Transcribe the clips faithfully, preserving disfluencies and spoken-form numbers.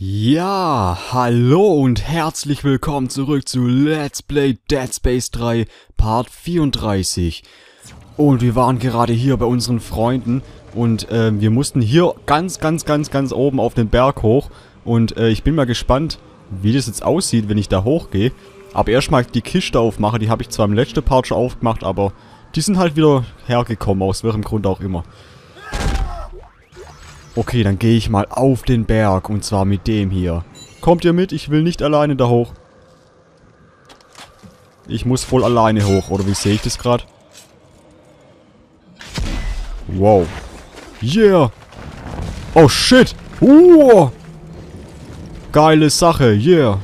Ja, hallo und herzlich willkommen zurück zu Let's Play Dead Space drei Part vierunddreißig. Und wir waren gerade hier bei unseren Freunden und äh, wir mussten hier ganz, ganz, ganz, ganz oben auf den Berg hoch. Und äh, ich bin mal gespannt, wie das jetzt aussieht, wenn ich da hochgehe. Aber erstmal die Kiste aufmache, die habe ich zwar im letzten Part schon aufgemacht, aber die sind halt wieder hergekommen, aus welchem Grund auch immer. Okay, dann gehe ich mal auf den Berg und zwar mit dem hier. Kommt ihr mit? Ich will nicht alleine da hoch. Ich muss voll alleine hoch, oder wie sehe ich das gerade? Wow. Yeah. Oh shit. Uh. Geile Sache, yeah.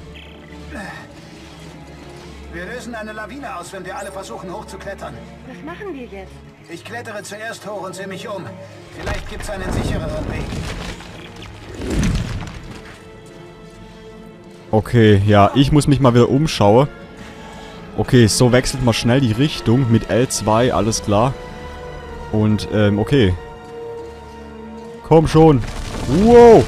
Wir lösen eine Lawine aus, wenn wir alle versuchen hochzuklettern. Was machen wir jetzt? Ich klettere zuerst hoch und sehe mich um. Vielleicht gibt's einen sichereren Weg. Okay, ja, ich muss mich mal wieder umschauen. Okay, so wechselt man schnell die Richtung mit L zwei, alles klar. Und, ähm, okay. Komm schon. Wow.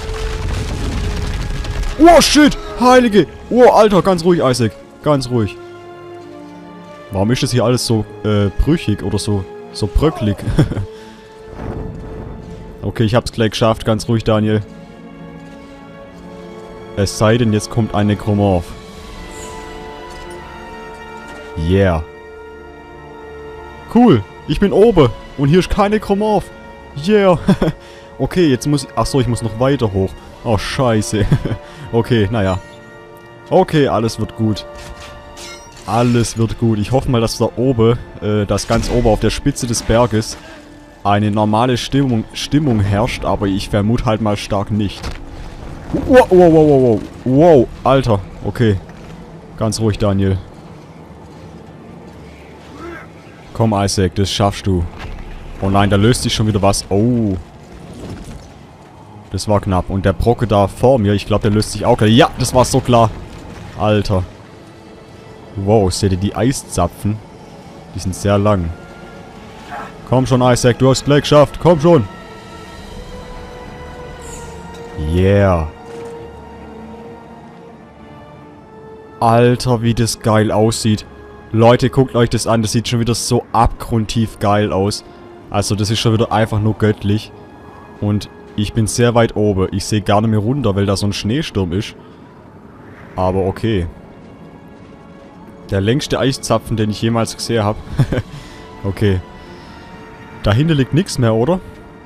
Oh, shit. Heilige. Oh, Alter, ganz ruhig, Isaac. Ganz ruhig. Warum ist das hier alles so, äh, brüchig oder so, so bröcklig? Okay, ich hab's gleich geschafft. Ganz ruhig, Daniel. Es sei denn, jetzt kommt ein Nekromorph. Yeah. Cool. Ich bin oben. Und hier ist kein Nekromorph. Yeah. Okay, jetzt muss ich... Achso, ich muss noch weiter hoch. Oh, scheiße. Okay, naja. Okay, alles wird gut. Alles wird gut. Ich hoffe mal, dass da oben, äh, dass ganz oben auf der Spitze des Berges eine normale Stimmung, Stimmung herrscht, aber ich vermute halt mal stark nicht. Wow, wow, wow, wow, wow. Wow, Alter. Okay. Ganz ruhig, Daniel. Komm, Isaac, das schaffst du. Oh nein, da löst sich schon wieder was. Oh. Das war knapp. Und der Brocke da vor mir, ich glaube, der löst sich auch gleich. Ja, das war so klar. Alter. Wow, seht ihr die Eiszapfen? Die sind sehr lang. Komm schon, Isaac, du hast gleich geschafft. Komm schon. Yeah. Alter, wie das geil aussieht. Leute, guckt euch das an. Das sieht schon wieder so abgrundtief geil aus. Also, das ist schon wieder einfach nur göttlich. Und ich bin sehr weit oben. Ich sehe gar nicht mehr runter, weil da so ein Schneesturm ist. Aber okay. Der längste Eiszapfen, den ich jemals gesehen habe. Okay. Dahinter liegt nichts mehr, oder?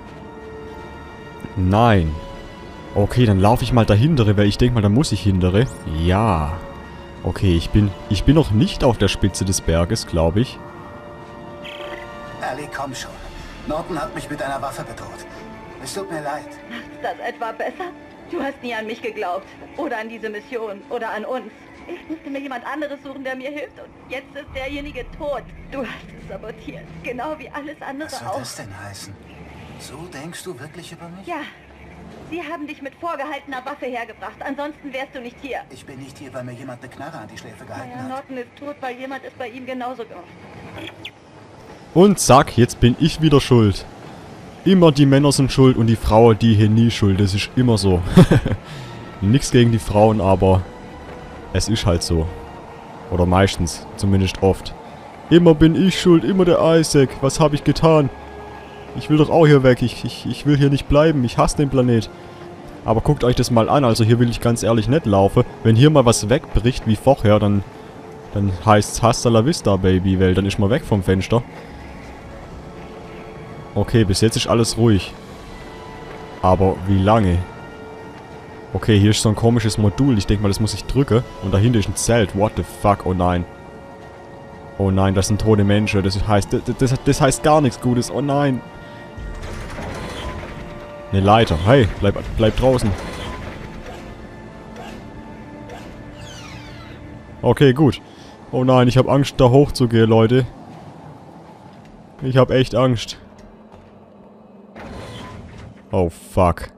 Nein. Okay, dann laufe ich mal dahintere, weil ich denke mal, da muss ich hintere. Ja. Okay, ich bin, ich bin noch nicht auf der Spitze des Berges, glaube ich. Ellie, komm schon. Norton hat mich mit einer Waffe bedroht. Es tut mir leid. Macht's das etwa besser? Du hast nie an mich geglaubt. Oder an diese Mission. Oder an uns. Ich musste mir jemand anderes suchen, der mir hilft. Und jetzt ist derjenige tot. Du hast es sabotiert. Genau wie alles andere Was soll auch. das denn heißen? So denkst du wirklich über mich? Ja. Sie haben dich mit vorgehaltener Waffe hergebracht. Ansonsten wärst du nicht hier. Ich bin nicht hier, weil mir jemand eine Knarre an die Schläfe gehalten Naja, hat. Norton ist tot, weil jemand es bei ihm genauso gemacht. Und zack, jetzt bin ich wieder schuld. Immer die Männer sind schuld und die Frauen, die hier nie schuld. Das ist immer so. Nichts gegen die Frauen, aber es ist halt so. Oder meistens, zumindest oft. Immer bin ich schuld, immer der Isaac. Was habe ich getan? Ich will doch auch hier weg. Ich, ich, ich will hier nicht bleiben. Ich hasse den Planet. Aber guckt euch das mal an. Also hier will ich ganz ehrlich nicht laufen. Wenn hier mal was wegbricht wie vorher, dann, dann heißt's Hasta la Vista, Baby. Weil dann ist man weg vom Fenster. Okay, bis jetzt ist alles ruhig. Aber wie lange? Okay, hier ist so ein komisches Modul. Ich denke mal, das muss ich drücken. Und dahinter ist ein Zelt. What the fuck? Oh nein. Oh nein, das sind tote Menschen. Das heißt, das, das, das heißt gar nichts Gutes. Oh nein. Eine Leiter. Hey, bleib, bleib draußen. Okay, gut. Oh nein, ich habe Angst, da hochzugehen, Leute. Ich habe echt Angst. Oh, fuck.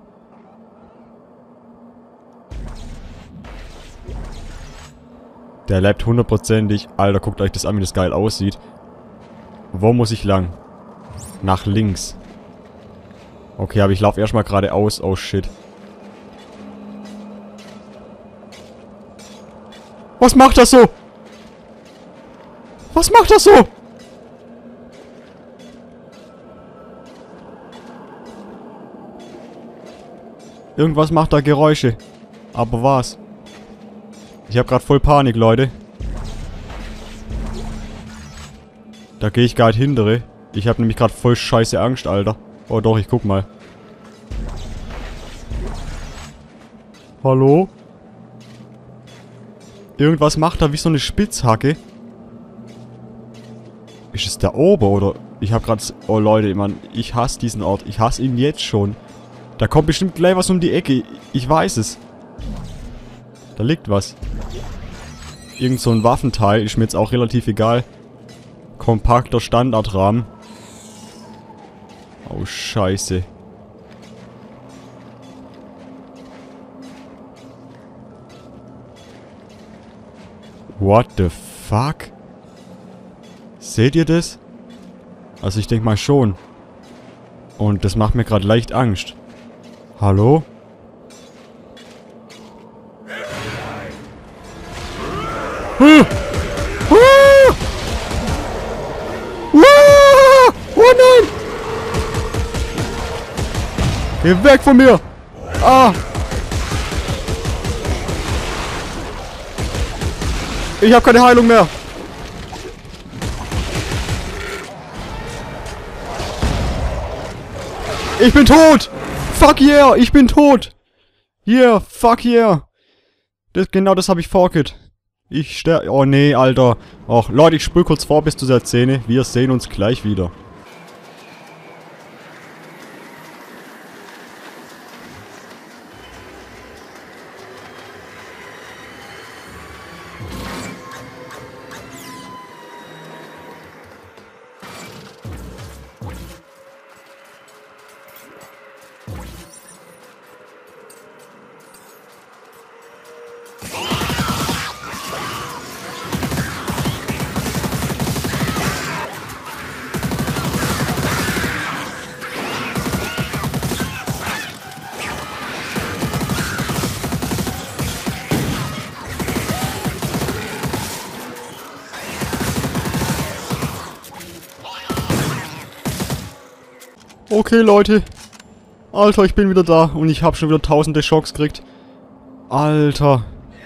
Der lebt hundertprozentig. Alter, guckt euch das an, wie das geil aussieht. Wo muss ich lang? Nach links. Okay, aber ich laufe erstmal geradeaus. Oh, shit. Was macht das so? Was macht das so? Irgendwas macht da Geräusche. Aber was? Ich habe gerade voll Panik, Leute. Da gehe ich gerade hintere. Ich habe nämlich gerade voll scheiße Angst, Alter. Oh doch, ich guck mal. Hallo? Irgendwas macht da wie so eine Spitzhacke. Ist es da oben oder? Ich habe gerade... Oh Leute, Mann, ich hasse diesen Ort. Ich hasse ihn jetzt schon. Da kommt bestimmt gleich was um die Ecke. Ich weiß es. Da liegt was. Irgend so ein Waffenteil. Ist mir jetzt auch relativ egal. Kompakter Standardrahmen. Oh, scheiße. What the fuck? Seht ihr das? Also ich denke mal schon. Und das macht mir gerade leicht Angst. Hallo? Ah! Ah! Ah! Oh nein! Geh weg von mir! Ah! Ich habe keine Heilung mehr! Ich bin tot! Fuck yeah! Ich bin tot! Yeah! Fuck yeah! Das, genau das habe ich vorgehört. Ich sterbe... Oh nee, Alter. Och, Leute, ich spule kurz vor bis zu der Szene. Wir sehen uns gleich wieder. Okay, Leute. Alter, ich bin wieder da. Und ich habe schon wieder tausende Schocks gekriegt. Alter.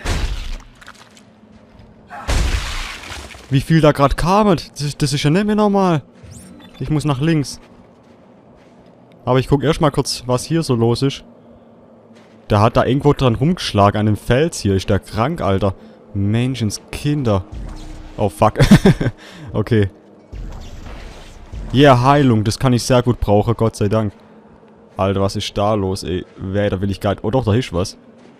Wie viel da gerade kamen. Das, das ist ja nicht mehr normal. Ich muss nach links. Aber ich gucke erstmal kurz, was hier so los ist. Der hat da irgendwo dran rumgeschlagen an dem Fels hier. Ist der krank, Alter. Menschenskinder. Oh, fuck. Okay. Ja, yeah, Heilung. Das kann ich sehr gut brauchen, Gott sei Dank. Alter, was ist da los, ey? Wer, da will ich gar nicht... Oh doch, da ist was.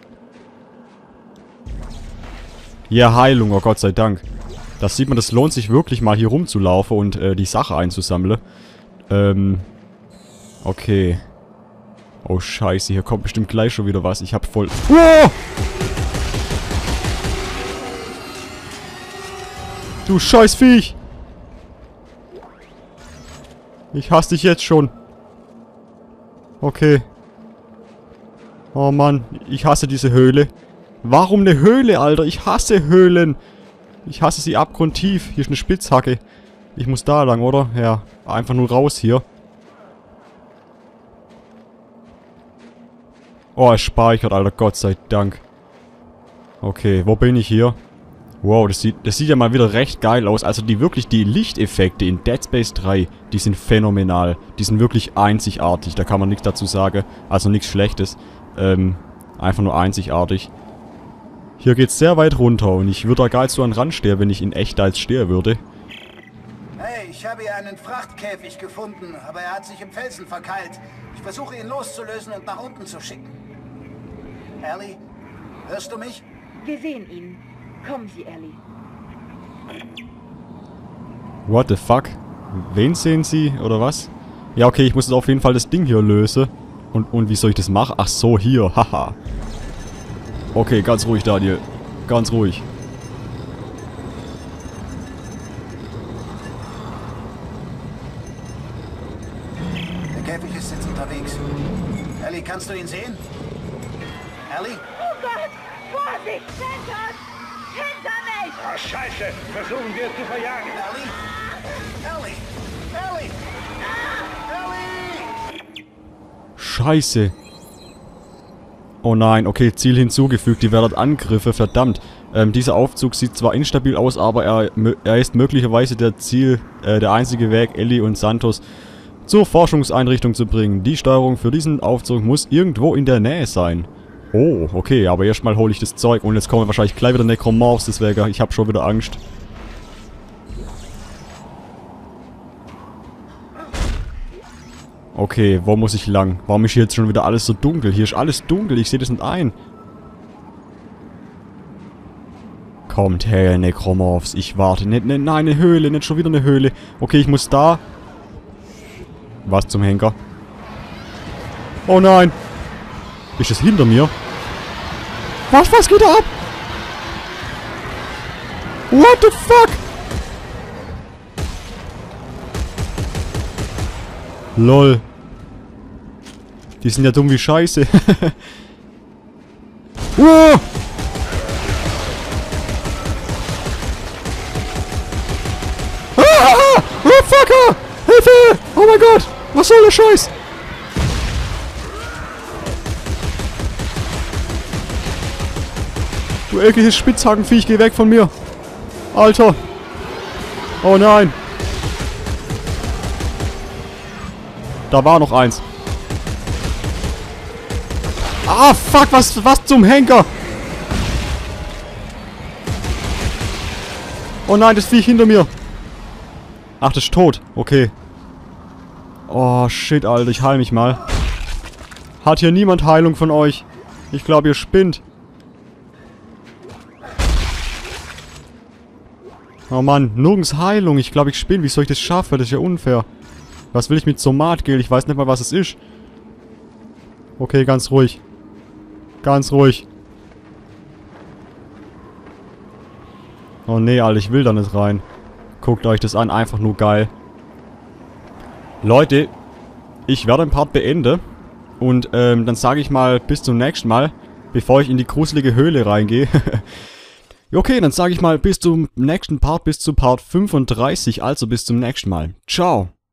Ja, yeah, Heilung, oh Gott sei Dank. Das sieht man, das lohnt sich wirklich mal hier rumzulaufen und äh, die Sache einzusammeln. Ähm... Okay. Oh, scheiße, hier kommt bestimmt gleich schon wieder was. Ich hab voll... Oh! Du scheiß Viech! Ich hasse dich jetzt schon. Okay. Oh Mann, ich hasse diese Höhle. Warum eine Höhle, Alter? Ich hasse Höhlen. Ich hasse sie abgrundtief. Hier ist eine Spitzhacke. Ich muss da lang, oder? Ja, einfach nur raus hier. Oh, es speichert, Alter. Gott sei Dank. Okay, wo bin ich hier? Wow, das sieht, das sieht ja mal wieder recht geil aus. Also die wirklich, die Lichteffekte in Dead Space drei, die sind phänomenal. Die sind wirklich einzigartig, da kann man nichts dazu sagen. Also nichts Schlechtes. Ähm, einfach nur einzigartig. Hier geht's sehr weit runter und ich würde da gar nicht so an den Rand stehen, wenn ich in echt da jetzt stehen würde. Hey, ich habe hier einen Frachtkäfig gefunden, aber er hat sich im Felsen verkeilt. Ich versuche ihn loszulösen und nach unten zu schicken. Ellie, hörst du mich? Wir sehen ihn. Kommen Sie, Ellie. What the fuck? Wen sehen Sie? Oder was? Ja, okay, ich muss jetzt auf jeden Fall das Ding hier lösen. Und, und wie soll ich das machen? Ach so, hier. Haha. Okay, ganz ruhig, Daniel. Ganz ruhig. Der Käfig ist jetzt unterwegs. Ellie, kannst du ihn sehen? Ellie? Oh Gott! Vorsicht! Sanders! Hinter mich! Oh, Scheiße! Versuchen wir es zu verjagen. Ellie! Ellie! Ellie! Ellie! Scheiße. Oh nein, okay, Ziel hinzugefügt, die werden Angriffe, verdammt. Ähm, dieser Aufzug sieht zwar instabil aus, aber er, er ist möglicherweise der Ziel, äh, der einzige Weg, Ellie und Santos zur Forschungseinrichtung zu bringen. Die Steuerung für diesen Aufzug muss irgendwo in der Nähe sein. Oh, okay, aber erstmal hole ich das Zeug und jetzt kommen wahrscheinlich gleich wieder Necromorphs, deswegen, ich habe schon wieder Angst. Okay, wo muss ich lang? Warum ist hier jetzt schon wieder alles so dunkel? Hier ist alles dunkel, ich sehe das nicht ein. Kommt her, Necromorphs, ich warte. Ne, ne, nein, eine Höhle, nicht schon wieder eine Höhle. Okay, ich muss da. Was zum Henker? Oh nein. Ist es hinter mir? Was, was geht da ab? What the fuck? Lol. Die sind ja dumm wie Scheiße. Wow! Ah! Oh, Fucker! Hilfe! Oh mein Gott! Was soll der Scheiß? Du ekliges Spitzhakenviech, geh weg von mir! Alter! Oh nein! Da war noch eins. Ah, fuck, was, was zum Henker? Oh nein, das Viech hinter mir. Ach, das ist tot. Okay. Oh, shit, Alter, ich heil mich mal. Hat hier niemand Heilung von euch? Ich glaube, ihr spinnt. Oh Mann, nirgends Heilung. Ich glaube, ich spinne. Wie soll ich das schaffen? Das ist ja unfair. Was will ich mit Somatgel? Ich weiß nicht mal, was es ist. Okay, ganz ruhig. Ganz ruhig. Oh nee, Alter, ich will da nicht rein. Guckt euch das an, einfach nur geil. Leute, ich werde den Part beenden. Und ähm, dann sage ich mal bis zum nächsten Mal, bevor ich in die gruselige Höhle reingehe. Okay, dann sage ich mal bis zum nächsten Part, bis zu Part fünfunddreißig, also bis zum nächsten Mal. Ciao.